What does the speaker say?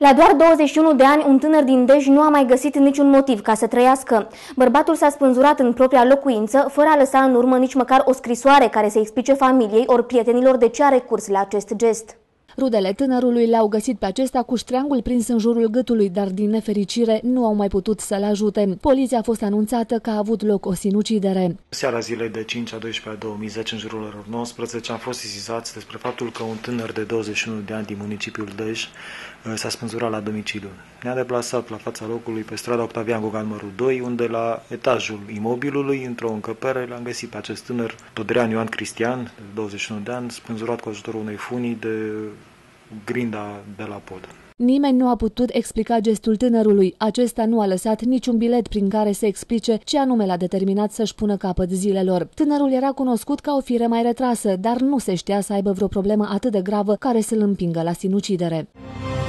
La doar 21 de ani, un tânăr din Dej nu a mai găsit niciun motiv ca să trăiască. Bărbatul s-a spânzurat în propria locuință, fără a lăsa în urmă nici măcar o scrisoare care să explice familiei ori prietenilor de ce a recurs la acest gest. Rudele tânărului l-au găsit pe acesta cu ștreangul prins în jurul gâtului, dar din nefericire nu au mai putut să-l ajute. Poliția a fost anunțată că a avut loc o sinucidere. Seara zilei de 5 a 12 a 2010, în jurul orelor 19, am fost sesizați despre faptul că un tânăr de 21 de ani din municipiul Dej s-a spânzurat la domiciliu. Ne-a deplasat la fața locului pe strada Octavian Goga numărul 2, unde la etajul imobilului, într-o încăpere, l-am găsit pe acest tânăr, Todrean Ioan Cristian, de 21 de ani, spânzurat cu ajutorul unei funii de grinda de la pod. Nimeni nu a putut explica gestul tânărului. Acesta nu a lăsat niciun bilet prin care să explice ce anume l-a determinat să-și pună capăt zilelor. Tânărul era cunoscut ca o fire mai retrasă, dar nu se știa să aibă vreo problemă atât de gravă care să-l împingă la sinucidere.